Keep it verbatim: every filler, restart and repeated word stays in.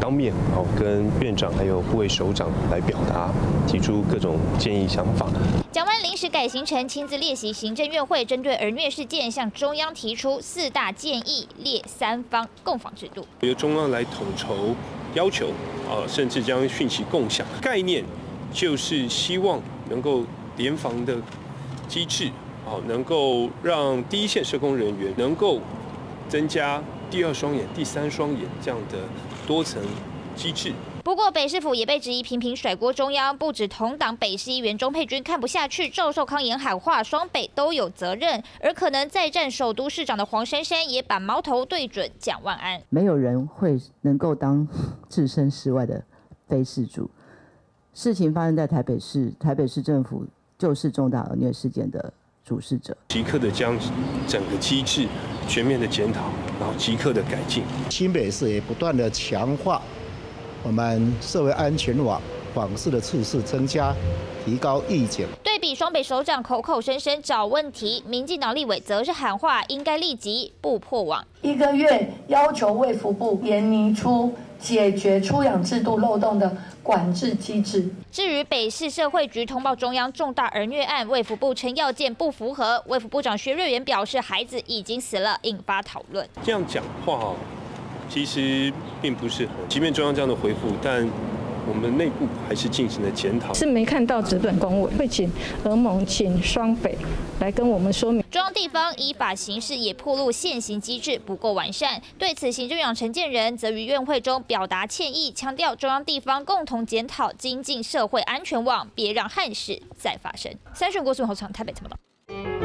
当面哦跟院长还有部卫首长来表达，提出各种建议想法。 蒋万临时改行程，亲自列席行政院会针对儿虐事件，向中央提出四大建议，列三方共访制度， 由中央来统筹要求，啊，甚至将讯息共享概念，就是希望能够联防的机制，啊，能够让第一线社工人员能够增加第二双眼、第三双眼这样的多层机制。 不过，北市府也被质疑频频甩锅中央，不止同党北市议员钟佩君看不下去，赵寿康也喊话，双北都有责任。而可能再战首都市长的黄珊珊也把矛头对准蒋万安。 没有人会能够当置身事外的非事主。事情发生在台北市，台北市政府就是重大儿虐事件的主事者， 即刻的将整个机制全面的检讨，然后即刻的改进。 新北市也不断的强化我们社会安全网访视的次数增加，提高意见。 对比双北首长口口声声找问题，民进党立委则是喊话，应该立即不破网。 一个月要求卫福部研拟出解决出养制度漏洞的管制机制。 至于北市社会局通报中央重大儿虐案，卫福部称要件不符合，卫福部长薛瑞元表示孩子已经死了，引发讨论。 这样讲话其实并不适合，即便中央这样的回复，但我们内部还是进行了检讨。 是没看到纸本公文，会请儿盟、请双北来跟我们说明。 中央地方依法行事也暴露现行机制不够完善，对此行政院长陈建仁则于院会中表达歉意，强调中央地方共同检讨精进社会安全网，别让憾事再发生。三选国新闻台北怎么了？